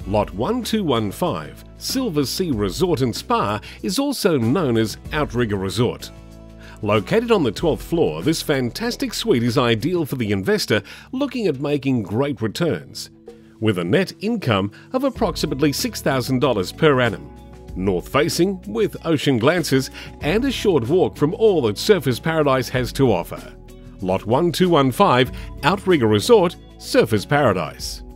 Lot 1215, Silver Sea Resort and Spa, is also known as Outrigger Resort. Located on the 12th floor, this fantastic suite is ideal for the investor looking at making great returns, with a net income of approximately $6,000 per annum. North-facing, with ocean glances, and a short walk from all that Surfers Paradise has to offer. Lot 1215, Outrigger Resort, Surfers Paradise.